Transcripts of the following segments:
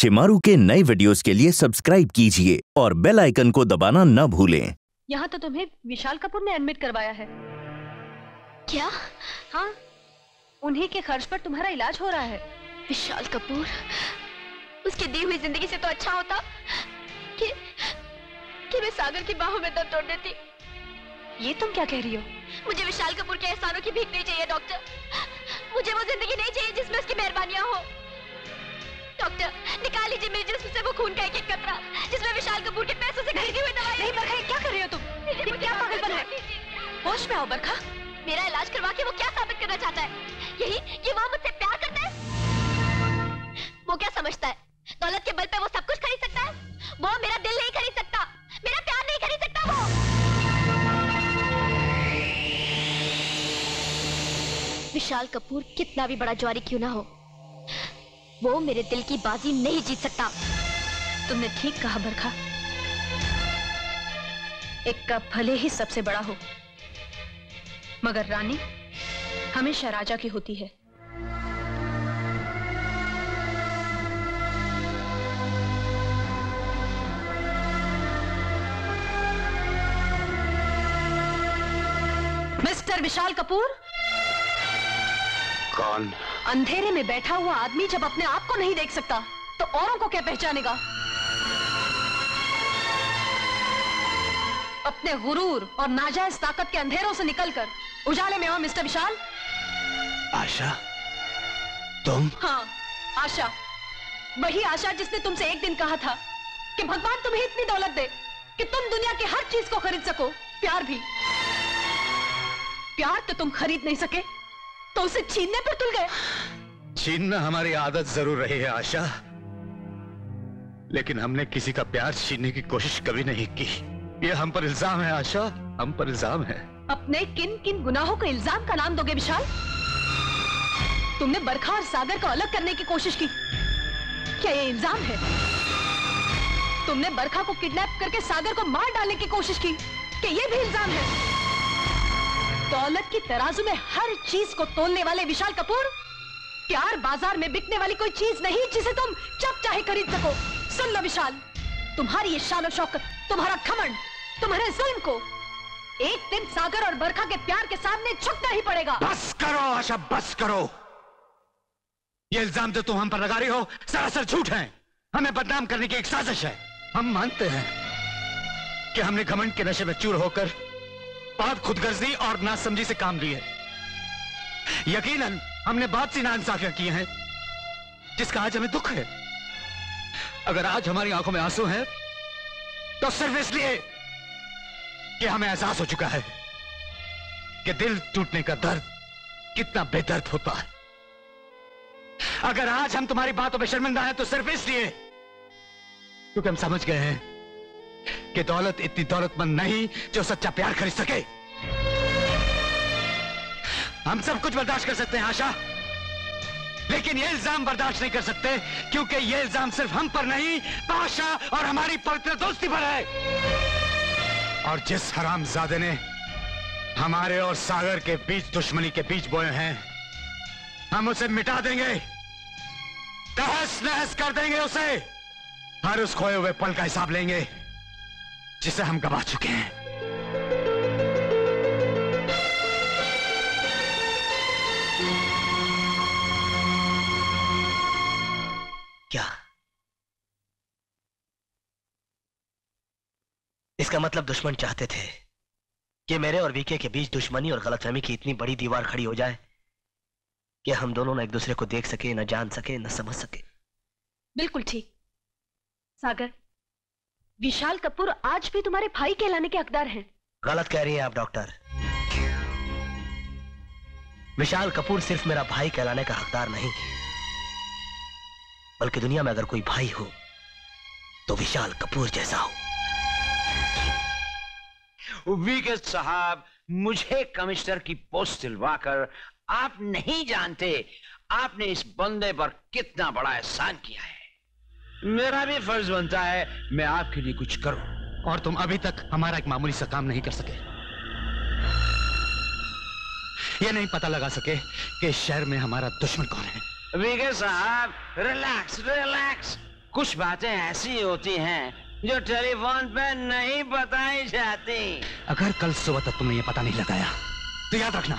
शिमारू के नए वीडियोस के लिए सब्सक्राइब कीजिए और बेल आइकन को दबाना न भूलें। यहाँ तो तुम्हें विशाल कपूर ने एडमिट करवाया है। क्या? हाँ, उन्हीं के खर्च पर तुम्हारा इलाज हो रहा है। विशाल कपूर, उसकी दी हुई जिंदगी से तो अच्छा होता कि मैं सागर की बाहों में दम तोड़ देती। ये तुम क्या कह रही हो? मुझे विशाल कपूर के एहसानों की भीख नहीं चाहिए डॉक्टर। मुझे वो जिंदगी नहीं चाहिए जिसमें उसकी मेहरबानियां हो। डॉक्टर, निकाल लीजिए मेरे जिस्म से वो खून का एक एक कतरा जिसमें विशाल कपूर के पैसों से खरीदी हुई दवाई। नहीं बरखा, क्या कर रही हो तुम? ये क्या पागलपन है? होश में आओ बरखा। मेरा इलाज करवा के वो क्या साबित करना चाहता है? यही कि वो मुझसे प्यार करता है। वो क्या समझता है दौलत के बल पे वो सब कुछ खरीद सकता है? वो मेरा दिल नहीं खरीद सकता, मेरा प्यार नहीं खरीद सकता। वो विशाल कपूर कितना भी बड़ा ज्वारी क्यों ना हो, वो मेरे दिल की बाजी नहीं जीत सकता। तुमने ठीक कहा बरखा। एक कप भले ही सबसे बड़ा हो, मगर रानी हमेशा राजा की होती है। मिस्टर विशाल कपूर। कौन? अंधेरे में बैठा हुआ आदमी जब अपने आप को नहीं देख सकता तो औरों को क्या पहचानेगा? अपने गुरूर और नाजायज ताकत के अंधेरों से निकलकर उजाले में आओ मिस्टर विशाल। आशा, तुम? हाँ, आशा। वही आशा जिसने तुमसे एक दिन कहा था कि भगवान तुम्हें इतनी दौलत दे कि तुम दुनिया की हर चीज को खरीद सको, प्यार भी। प्यार तो तुम खरीद नहीं सके तो उसे छीनने पर तुल गए। छीनना हमारी आदत जरूर रही है आशा, लेकिन हमने किसी का प्यार छीनने की कोशिश कभी नहीं की। ये हम पर इल्जाम है आशा, हम पर इल्जाम है। अपने किन किन गुनाहों को इल्जाम का नाम दोगे विशाल? तुमने बरखा और सागर को अलग करने की कोशिश की, क्या ये इल्जाम है? तुमने बरखा को किडनैप करके सागर को मार डालने की कोशिश की, क्या ये भी इल्जाम है? दौलत की तराजू में हर चीज को तोलने वाले विशाल कपूर, प्यार बाजार में बिकने वाली कोई चीज नहीं जिसे तुम जब चाहे खरीद सको। सुन लो विशाल, तुम्हारी ये शान और शौकत, तुम्हारा घमंड, तुम्हारे जुल्म को एक दिन सागर और बरखा के प्यार के सामने झुकना ही पड़ेगा। बस करो आशा, बस करो। ये इल्जाम जो तुम हम पर लगा रही हो सरासर झूठ है। हमें बदनाम करने की एक साजिश है। हम मानते हैं कि हमने घमंड के नशे में चूर होकर बहुत खुदगर्जी और नासमझी से काम लिए। यकीनन हमने बहुत सी नाइंसाफियां की हैं जिसका आज हमें दुख है। अगर आज हमारी आंखों में आंसू हैं तो सिर्फ इसलिए कि हमें एहसास हो चुका है कि दिल टूटने का दर्द कितना बेदर्द होता है। अगर आज हम तुम्हारी बातों में शर्मिंदा हैं तो सिर्फ इसलिए क्योंकि हम समझ गए हैं कि दौलत इतनी दौलतमंद नहीं जो सच्चा प्यार खरीद सके। हम सब कुछ बर्दाश्त कर सकते हैं आशा, लेकिन ये इल्जाम बर्दाश्त नहीं कर सकते क्योंकि ये इल्जाम सिर्फ हम पर नहीं, पाशा और हमारी पवित्र दोस्ती पर है। और जिस हरामजादे ने हमारे और सागर के बीच दुश्मनी के बीज बोए हैं, हम उसे मिटा देंगे, तहस नहस कर देंगे उसे। हर उस खोए हुए पल का हिसाब लेंगे जिसे हम गवा चुके हैं। क्या इसका मतलब दुश्मन चाहते थे कि मेरे और वीके के बीच दुश्मनी और गलतफहमी की इतनी बड़ी दीवार खड़ी हो जाए कि हम दोनों न एक दूसरे को देख सके, न जान सके, न समझ सके? बिल्कुल ठीक। सागर, विशाल कपूर आज भी तुम्हारे भाई कहलाने के हकदार हैं। गलत कह रही हैं आप डॉक्टर। विशाल कपूर सिर्फ मेरा भाई कहलाने का हकदार नहीं, बल्कि दुनिया में अगर कोई भाई हो तो विशाल कपूर जैसा हो। वीके साहब, मुझे कमिश्नर की पोस्ट दिलवाकर आप नहीं जानते आपने इस बंदे पर कितना बड़ा एहसान किया है। मेरा भी फर्ज बनता है मैं आपके लिए कुछ करूं। और तुम अभी तक हमारा एक मामूली सा काम नहीं कर सके। ये नहीं पता लगा सके कि इस शहर में हमारा दुश्मन कौन है। वीके साहब, रिलैक्स रिलैक्स, कुछ बातें ऐसी होती हैं जो टेलीफोन पे नहीं बताई जाती। अगर कल सुबह तक तुमने ये पता नहीं लगाया तो याद रखना,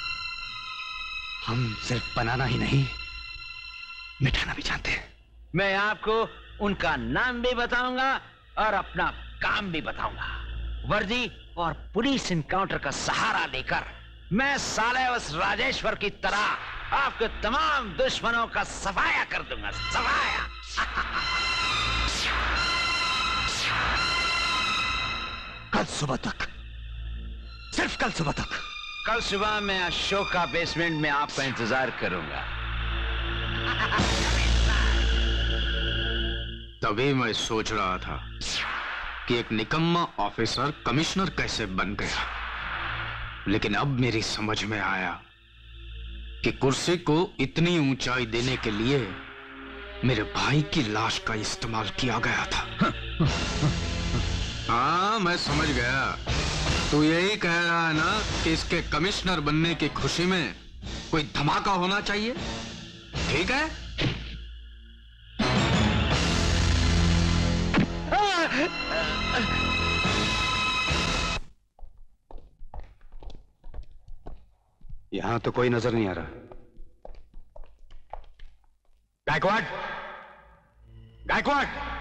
हम सिर्फ बनाना ही नहीं मिटाना भी जानते हैं। मैं आपको उनका नाम भी बताऊंगा और अपना काम भी बताऊंगा। वर्दी और पुलिस इनकाउंटर का सहारा लेकर मैं साले उस राजेश्वर की तरह आपके तमाम दुश्मनों का सफाया कर दूंगा, सफाया। कल सुबह तक, सिर्फ कल सुबह तक। कल सुबह मैं अशोक का बेसमेंट में आपका इंतजार करूंगा। तभी मैं सोच रहा था कि एक निकम्मा ऑफिसर कमिश्नर कैसे बन गया, लेकिन अब मेरी समझ में आया कि कुर्सी को इतनी ऊंचाई देने के लिए मेरे भाई की लाश का इस्तेमाल किया गया था। हाँ, मैं समझ गया। तू यही कह रहा है ना कि इसके कमिश्नर बनने की खुशी में कोई धमाका होना चाहिए, ठीक है? यहां तो कोई नजर नहीं आ रहा। गायकवाड़, गायकवाड़,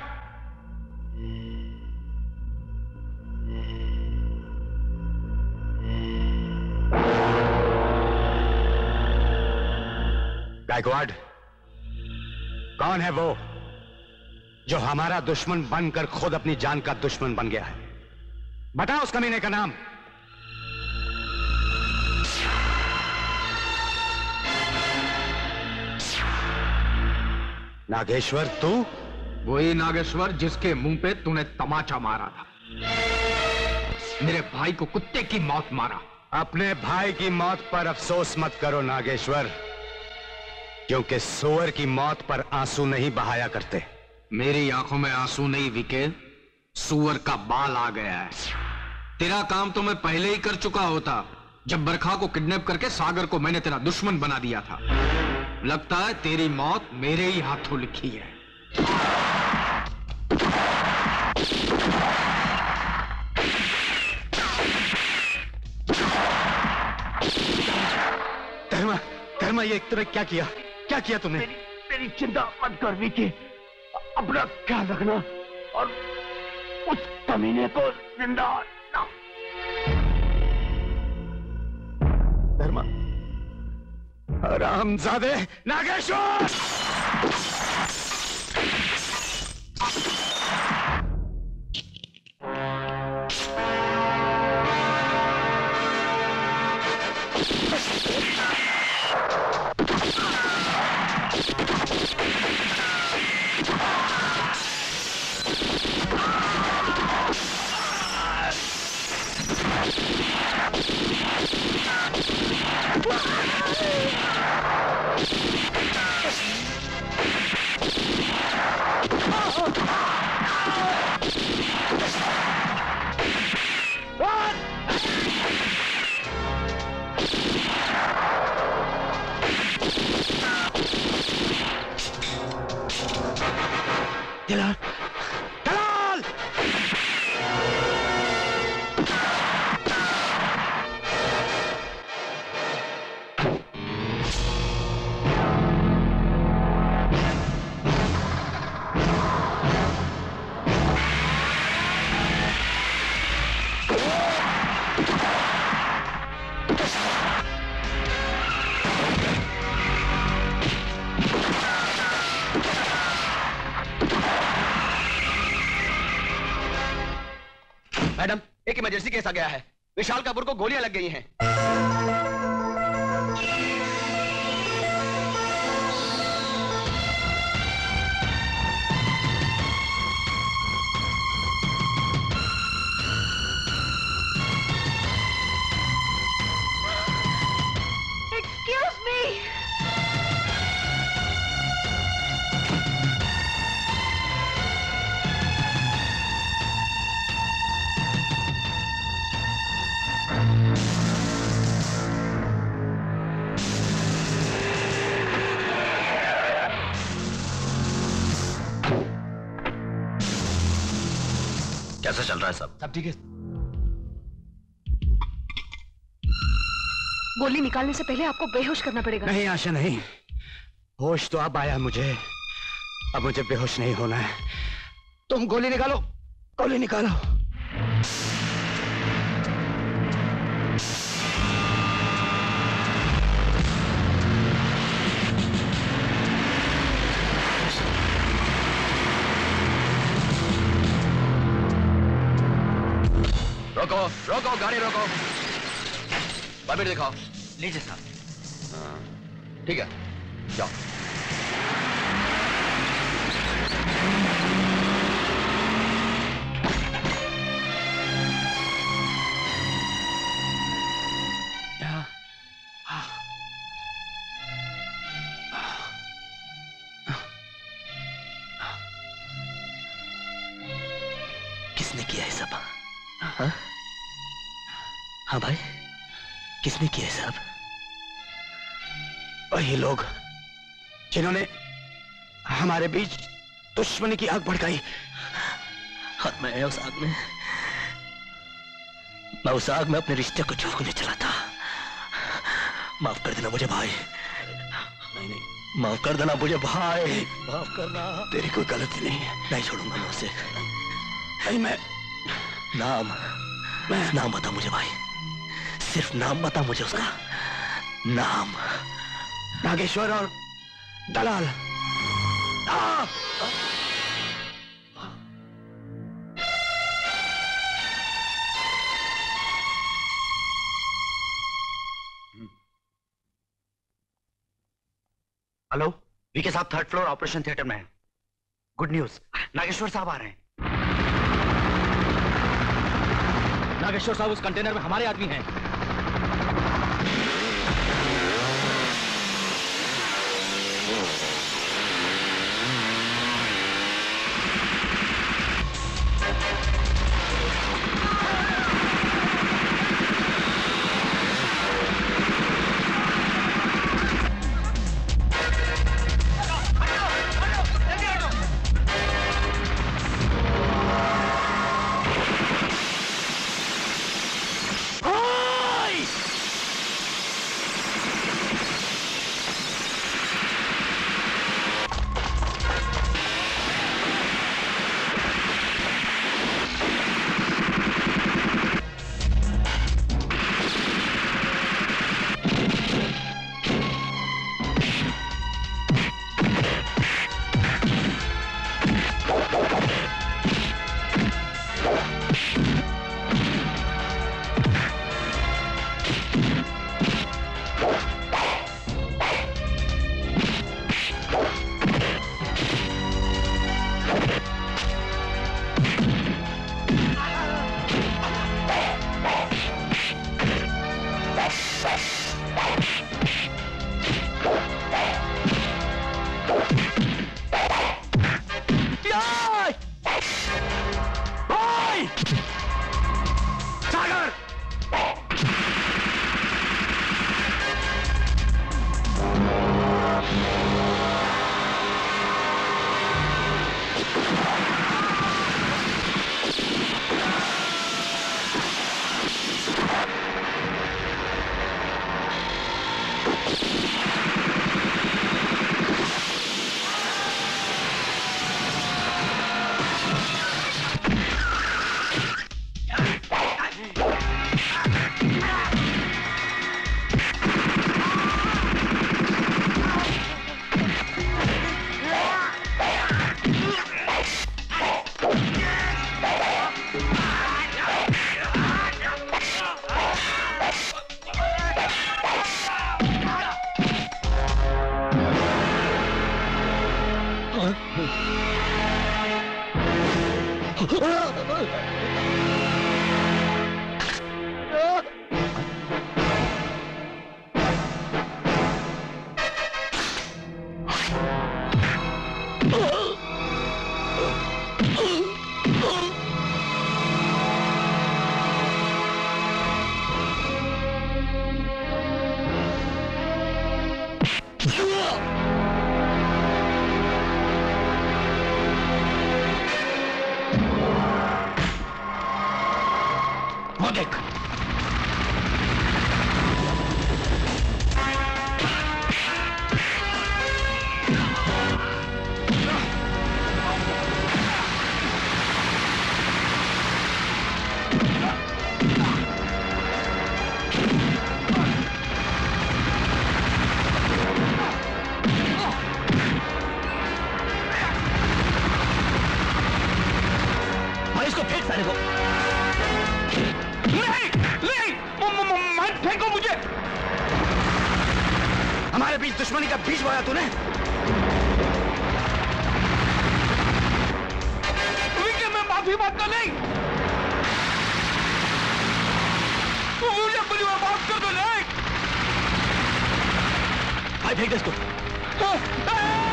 गायकवाड़, कौन है वो जो हमारा दुश्मन बनकर खुद अपनी जान का दुश्मन बन गया है? बता उस कमीने का नाम। नागेश्वर तू? वही नागेश्वर जिसके मुंह पे तूने तमाचा मारा था, मेरे भाई को कुत्ते की मौत मारा। अपने भाई की मौत पर अफसोस मत करो नागेश्वर, क्योंकि सूअर की मौत पर आंसू नहीं बहाया करते। मेरी आंखों में आंसू नहीं विके, सूअर का बाल आ गया है। तेरा काम तो मैं पहले ही कर चुका होता, जब बरखा को किडनैप करके सागर को मैंने तेरा दुश्मन बना दिया था। लगता है तेरी मौत मेरे ही हाथों लिखी है। धर्मा, धर्मा, ये एक तरह क्या किया? क्या किया तुमने? मेरी चिंता मत कर विकी, अपना ख्याल रखना और उस कमीने को जिंदा ना। धर्मा, हरामजादे, नागेश्वर! दिलार, दलाल! मैडम, एक इमरजेंसी केस आ गया है। विशाल कपूर को गोलियां लग गई हैं। Excuse me. कैसा चल रहा है सब? सब ठीक है। गोली निकालने से पहले आपको बेहोश करना पड़ेगा। नहीं आशा नहीं, होश तो अब आया मुझे, अब मुझे बेहोश नहीं होना है। तुम गोली निकालो, गोली निकालो। रोको रोको, गाड़ी रोको, परमिट दिखाओ। लीजिए साहब। ठीक है, जाओ। किसने किया है सब? हाँ? हाँ भाई, किसने किया है सब? वही लोग जिन्होंने हमारे बीच दुश्मनी की आग भड़काई। और मैं उस आग में अपने रिश्ते को झोंकने चला था। माफ कर देना मुझे भाई। नहीं नहीं, माफ कर देना मुझे भाई, माफ करना। तेरी कोई गलती नहीं है। नहीं छोड़ूंगा मैं उसे। नहीं, मैं नाम बता मुझे भाई, सिर्फ नाम बता मुझे उसका नाम। नागेश्वर और दलाल। हेलो, वीके साहब 3rd फ्लोर ऑपरेशन थिएटर में हैं। गुड न्यूज, नागेश्वर साहब आ रहे हैं। नागेश्वर साहब उस कंटेनर में हमारे आदमी हैं। देख। इसको फेंक सारे को। नहीं नहीं, मत फेंको मुझे। हमारे बीच दुश्मनी का बीज बोया तूने। विकी, मैं माफी मांगता नहीं, मुझे अपनी बार माफ कर दो। नहीं, भाई फेंक दे इसको।